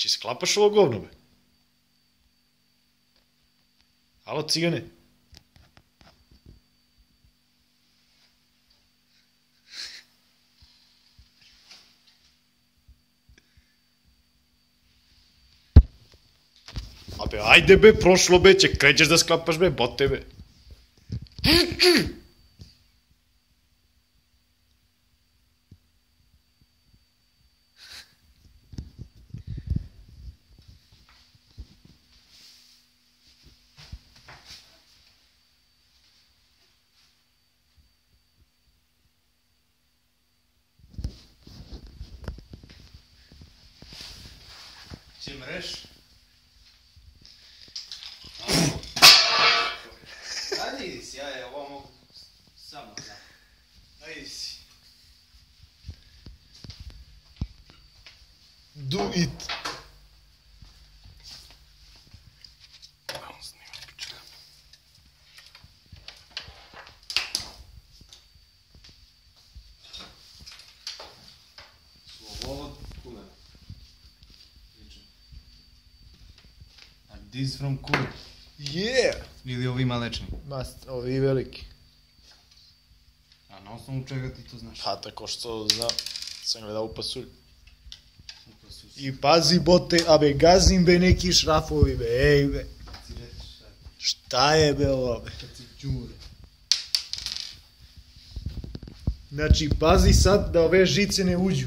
Či sklapaš ovo govno, be? Alo, cigane? Abe, ajde be, prošlo be, će krećeš da sklapaš be, bote be. Če mreš? Ajde si, ja ovo mogu samo, da. Ajde si. Do it. Slovo cooler. This from cooler. Yeah! Ili ovi malečni. Ovi veliki. A na osnovu čega ti to znaš? Pa tako što znam, sam gledao u pasulj. I pazi bote, abe gazim be neki šrafovi be, ej be. Šta je be ovo be? Kad si džure. Znači pazi sad da ove žice ne uđu.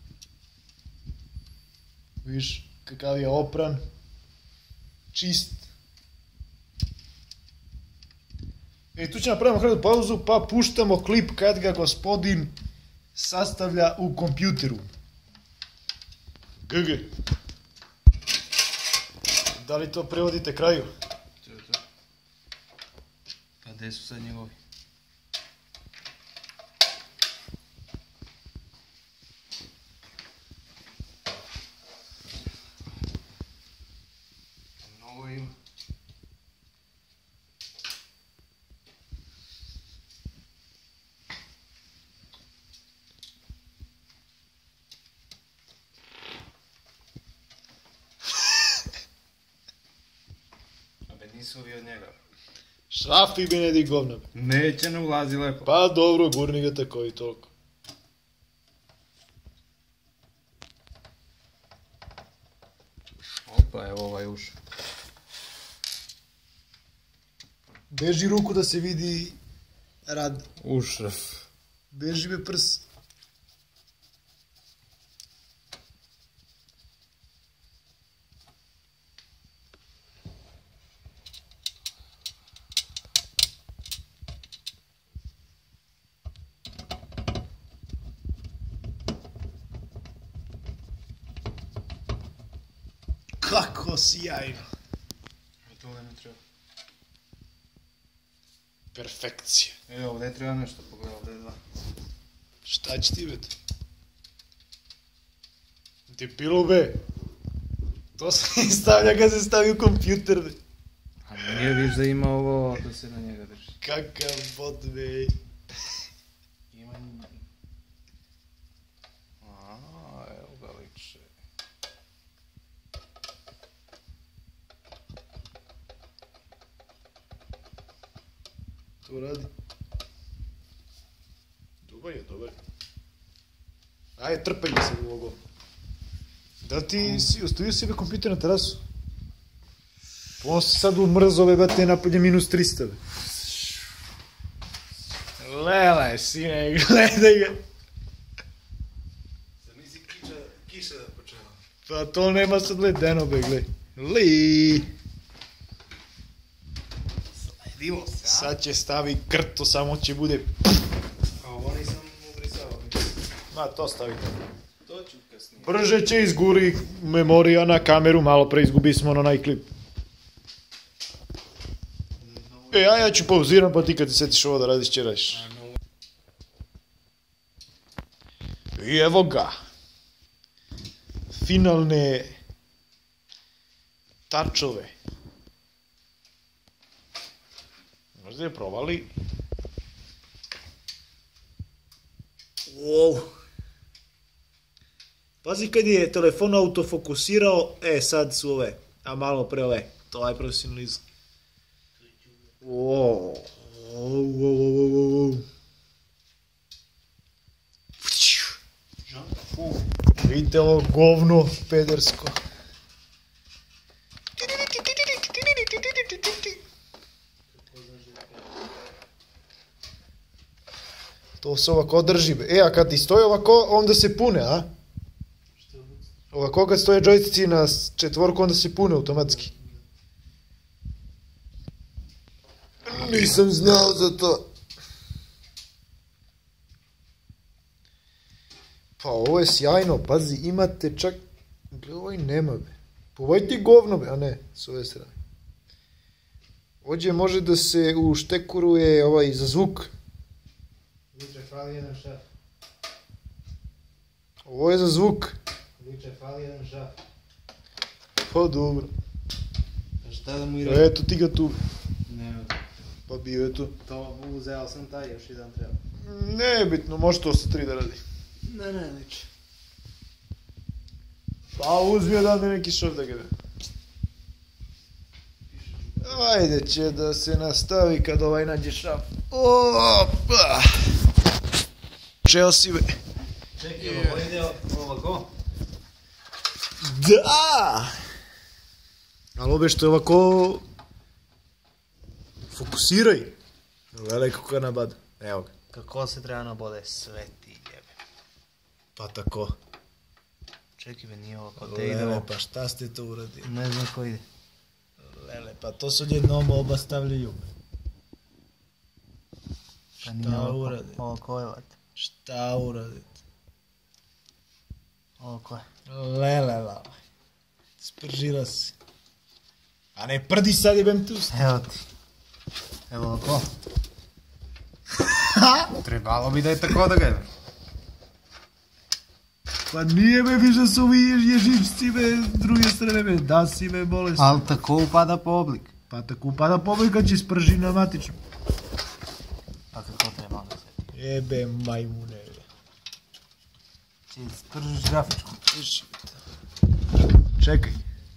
Viš kakav je opran. Čist. I tu ćemo napravimo kratku pauzu pa puštamo klip kad ga gospodin sastavlja u kompjuteru. GG. Da li to prevodite kraju? To. Pa gde su sad njegovi? Mnogo ima. Nisu ovi od njega. Šrafi bi ne di govna. Neće, ne ulazi lepo. Pa dobro, gurni ga tako i toliko. Opa, evo ovaj uš. Beži ruku da se vidi rad. Ušraf. Beži be prs. Kako sjajno. To ovdje ne treba. Perfekcija. Evo, ovdje treba nešto, pogledaj, ovdje je dva. Šta će ti bet? Debilu be. To se stavlja kad se stavi u kompjuter be. A nije viš da ima ovo da se na njega drži. Kakav bot be. Ima... Evo ga liče. To radi. Dobar je, dobar je. Ajde, trpaj se u ovo. Da ti si ostavio sebe kompjuter na terasu? On se sad umrzove, bate, napolje -300. Lelaj, sine, gledaj ga. Sad nisi kiša da počela. Pa to nema sad ledeno, be, gledaj. Li. Sledivo se, a? Sad će stavi krto, samo će bude... A ovo nisam ubrisao. Ma, to stavi tamo. To ću kasnije. Brže će izguri memorija na kameru, malo pre izgubi smo na onaj klip. Ja ću pauziram, pa ti kad ti setiš ovo da radiš će radiš. I evo ga. Finalne tačove. Možda je provali. Wow. Pazi kad je telefon autofokusirao, sad su ove, a malo pre ove. To je profesionalizam. Vidite ovo govno pedersko. To se ovako drži. A kad ti stoji ovako, onda se pune, a? Ovako kad stoje džojstici na četvorku, onda se pune automatski. Nisam znao za to. Pa ovo je sjajno, pazi, imate čak... Ovo i nema, be. Povoj ti govno, be, a ne, s ove strane. Ovdje može da se uštekuruje ovaj za zvuk. Liče, fali jedan šaf. Ovo je za zvuk. Liče, fali jedan šaf. Pa dobro. Šta da mu i reći? Eto ti ga tu. Ne, Pa bio je tu. to uzeo sam taj, još jedan treba. Ne bitno, može to sa 3 da radi. Ne, liče. Pa uzmi odavde neki šov da ga da. Ajde će da se nastavi kad ovaj nađe šaf. Opa! Čeo si be. Čekaj, ovo ide ovako. Da! Ali obe što je ovako... Fokusiraj. Gledaj kako je nabada. Evo ga. Kako se treba nabode, sve ti jebe. Pa tako. Čekaj be, nije ovako, te ide Lele, ovo. pa šta ste to uradili? Ne znam ko ide. Lele, pa to se odjednom oba stavljaju. Pa nije Šta ovako, uradi? ovako je vat. Šta uradite? Ovako je. Lele, lava. Spržila si. A ne prdi sad jebem tu. Evo ti. Evo ovako. Trebalo bi da je tako da ga je. Pa nije me više su ovi ježičci me s druge strane me. Da si me bolest. Ali tako upada po oblik. Pa tako upada poblika će sprži na matičnu. Pa kako treba da se. Jebe majmune. Či spržiš grafičku. Čekaj.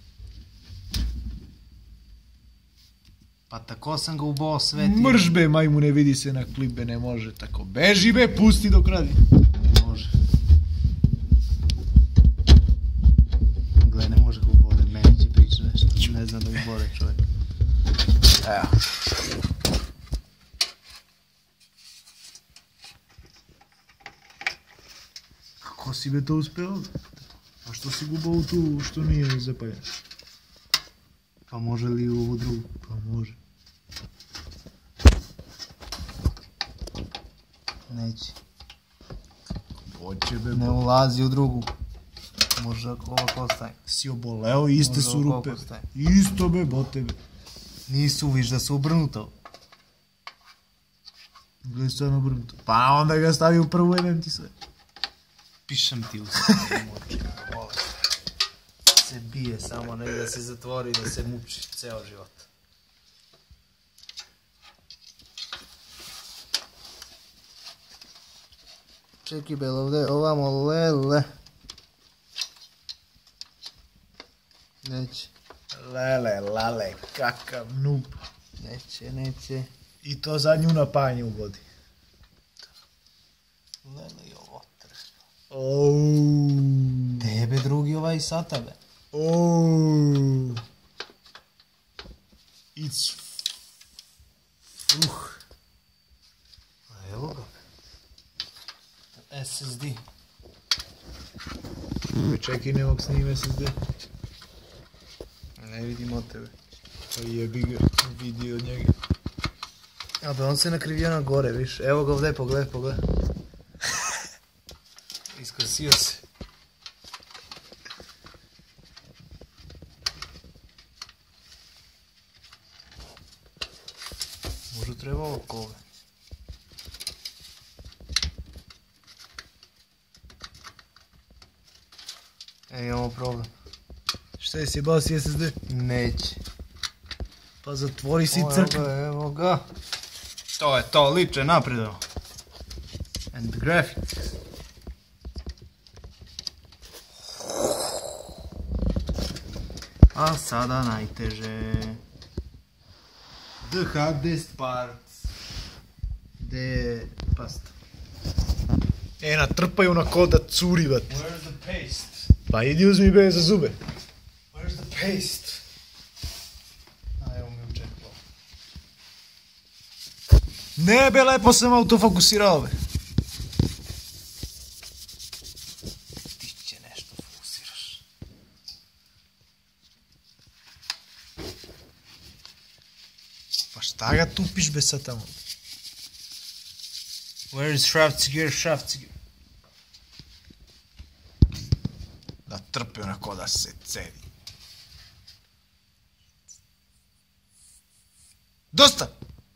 Pa tako sam ga ubao sve ti. Mrš be majmune, vidi se na klipe, ne može tako. Beži be, pusti dok radi. Može. Gle, ne može ga ubode, meni će prići nešto. Ne znam da ga ubode čovjek. Evo. Kako si be to uspeo? A što si gubao tu što nije zapaljeno? Pa može li u ovu drugu? Pa može. Neće. Hoće be. Ne ulazi u drugu. Može ovako ostaje. Si oboleo, iste Možda su oko rupe. ostaje. Isto be, bote be. Nisu, viš da su obrnuto. Gledaj stvarno obrnuto. Pa onda ga stavi u prvu, jebem ti sve. Pišem ti u sve. Se bije samo, ne da se zatvori, da se muči ceo život. Čekaj bel ovdje, ovamo lele. Neće, Lele, lale, kakav noob. neće. I to zadnju napajanje u vodi. Lele i ovo treba. Ouuu. Tebe drugi ovaj sata be. Ouuu. It's... A evo ga. SSD. Čekaj, ne mogu snime SSD. Ne vidim od tebe. Pa jebi ga, vidi od njega. A be on se nakrivio na gore, viš. Evo ga ovdje, pogledaj. Iskosio se. Možda treba ovo kove. Imamo problem. Šta je sjebao si SSD? Neće. Pa zatvori si crkvu. Evo ga. To je to, liče napredo. And graphics. A sada najteže. The hardest parts. Gde je pasta? Natrpaju na ko da curi, bat. Where's the paste? Pa idi uzmi be za zube. Where's the paste? A evo mi učekao. Ne be, lepo sam autofokusirao, be. Ti će nešto fokusiraš. Pa šta ga tupiš, be, sad tamo? Where is Schwarzenegger? Schwarzenegger. Natrpaju na ko da se cedi. Dosta!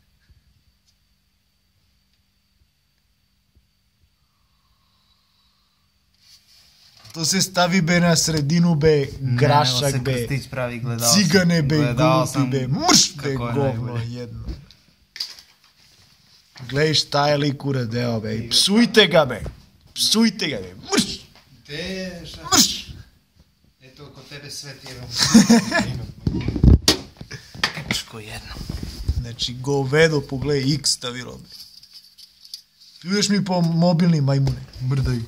To se stavi, be, na sredinu, be, grašak, be. Ne, evo se Krstić pravi, gledao sam. Cigane, be, Gledao glupi, sam be, mrš, be, kako je govno najbolje. jedno. Glej šta je lik uradeo, be, psujte ga, be, psujte ga, be, mrš, Gde je mrš. Eto, kod tebe sve ti je Pičko jedno. Znači, govedo, pogledaj, X stavilo, be. Ideš mi po mobilni majmune. Mrdaj.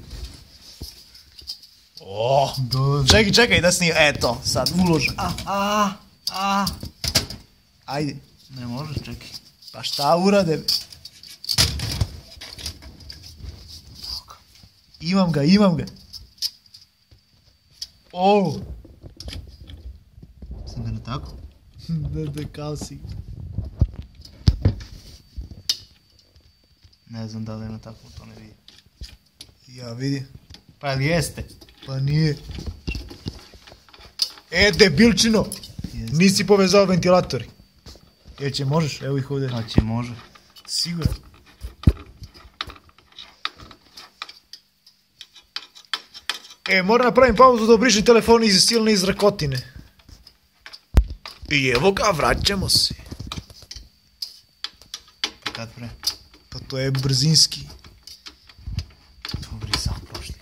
O, čekaj da snim, eto, sad uložem. Ajde. Ne možeš, čekaj. Pa šta urade, be? Imam ga. O, Sam ga ne tako? da kao si. Ne znam da li je na tako, to ne vidi. Ja vidi. Pa jel jeste? Pa nije. Debilčino, Jeste. nisi povezao ventilatori. Će, možeš? Evo ih ovdje. A će, može. Sigurno. Moram napravim pauzu da obrišem telefon iz silne izrakotine. I evo ga, vraćamo se. Kad pre? Pa to je brzinski. Dobri sam prošli.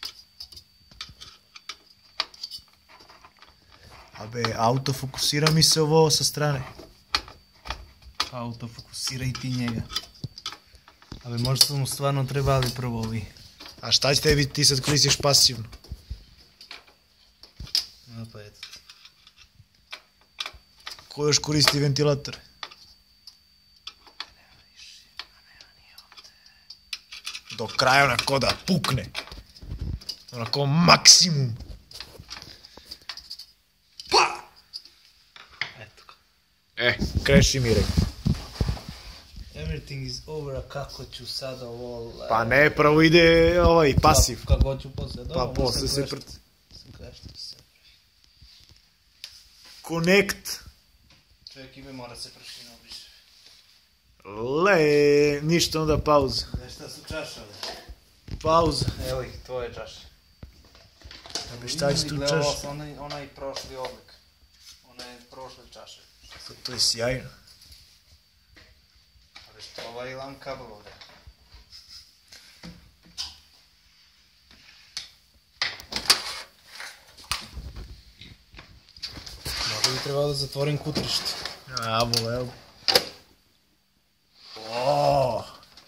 Abe, autofokusira mi se ovo sa strane. Autofokusiraj ti njega. Ali možda su mu stvarno trebali prvo ovi. A šta će tebi, ti sad koristiš pasivno? No pa eto. Ko još koristi ventilatore? Do kraja onako da pukne. Onako maksimum. Pa! Eto ga. Kreši mi rekao. Everything is over, a kako ću sada ovo... Pa ne, prvo ide pasiv. Kako ću posle? Pa posle se Sam kreštio se. Connect. Čovjek ime mora se pršina obriše. Ništa, onda pauza. Znaš šta su čašale? Pauza. Evo ih, tvoje čaše. Šta će tu čaš? Onaj prošli oblik. One prošle čaše. To je sjajno. Ali što ovaj lan kabel ovdje? Možda bi trebalo da zatvorim kutrište. Evo. O!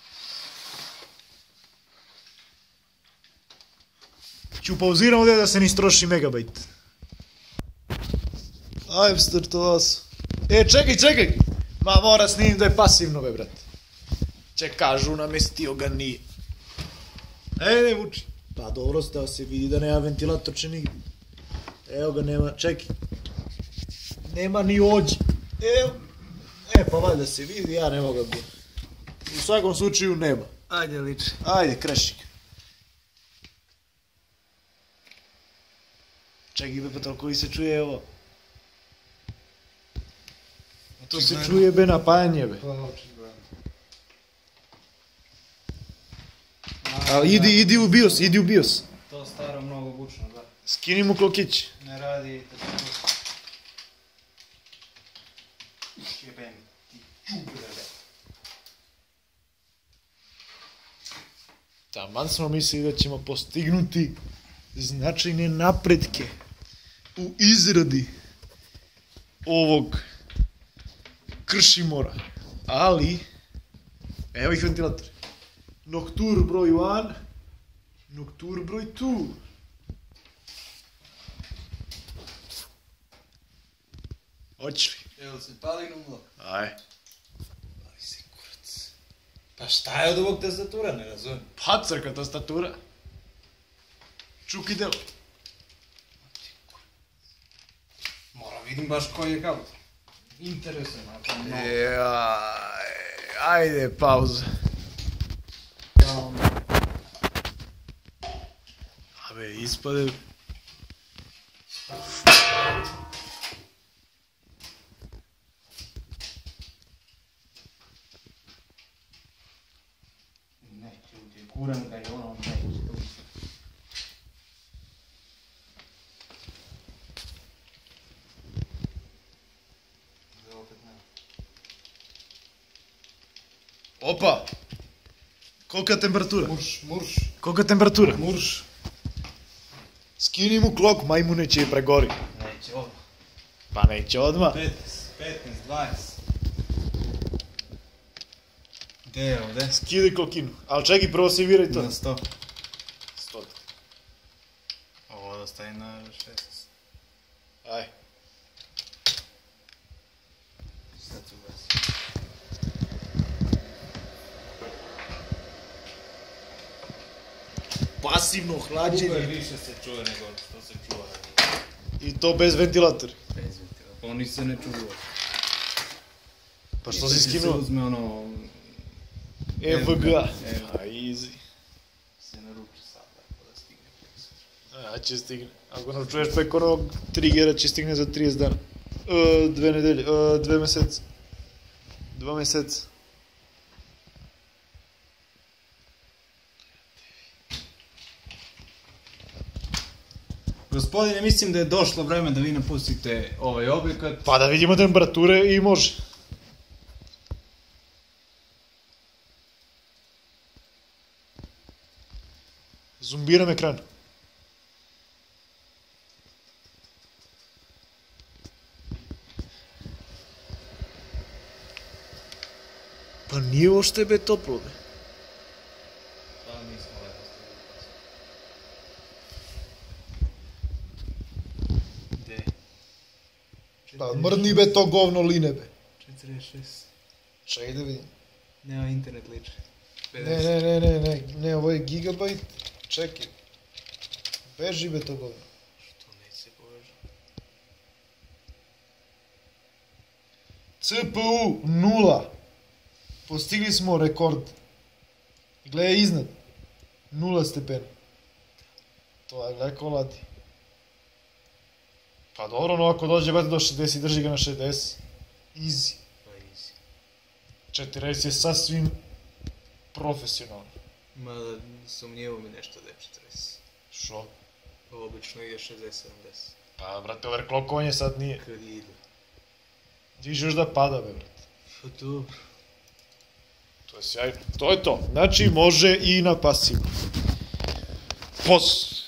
Ću pauziram ovdje da se ne istroši megabajt. Ajme, startovao sam. Čekaj! Ma mora snimim da je pasivno, be, brate. Kažu, namestio ga nije. Ne vuči. Pa dobro, stao se vidi da nema ventilatorče nigdje. Evo ga, nema, čekaj. Nema ni ođe. Evo. Pa valjda se vidi, ja ne mogu ga biti. U svakom slučaju nema. Ajde, liči. Ajde, kreši ga. Čekaj, be, pa toliko li se čuje ovo? To se čuje, be, napajanje, be. Ali idi u BIOS, To staro mnogo bučno, da. Skini mu klokić. Ne radi... Jebem ti čubrele. Taman smo mislili da ćemo postignuti značajne napretke u izradi ovog Kršimora. Ali, evo ih ventilator. Noctur broj 1, Noctur broj 2. Hoće li? Evo se pali na umlok. Aj. Ali si kurac. Pa šta je od ovog tastatura, ne razumem. Pa crka tastatura. Čuki delo. Moram vidim baš koji je kabel. Interesuje me, ako malo. Ajde, pauza. Abe, ispade. Neće uđe, kuram ga i ono neće tu. Opa! Kolika je temperatura? Murš. Kolika je temperatura? Murš. Skini mu klok, majmune će je pregori. Neće odmah. Pa neće odmah. 15, 20. Gde je ovde? Skidi klokinu. Ali čekaj, prvo se viraj to. Na 100. 100. Ovo da staje na 16. Aj. Sad ću gasi. Pasivno hlađenje. Više se čuje nego što se čuva. I to bez ventilatora. Bez ventilatora. Oni se ne čuva. Pa što si skinuo? Se uzme ono... EVG. Evo. A easy. Se naruči sad, tako da stigne. A će stigne. Ako nam čuješ preko onog trigera će stigne za 30 dana. 2 nedelje, 2 meseca. 2 meseca. Gospodine, mislim da je došlo vreme da vi napustite ovaj objekat. Pa da vidimo temperature i može. Zumbiram ekran. Pa nije ošte be toplo be. Pa nismo lepo stavili. Gde? Pa mrni be to govno line be. 46. Čekaj da vidim. Nema internet liče. Ne, ovo je gigabajt. Čekaj. Beži be to govno. Što neće se poveža? CPU 0. Postigli smo rekord. Gledaj iznad. 0 stepena. To je, gledaj ko ladi. Pa dobro, no ako dođe do 60, drži ga na 60. Easy. Pa easy. 40 je sasvim profesionalno. Mada sumnjivo mi nešto da je 40. Šo? Obično ide 60-70. Pa, brate, overclockovanje sad nije. Kad ide. Diži još da pada, be, brate. Pa dobro. To je sjajno. To je to. Znači, može i na pasivno.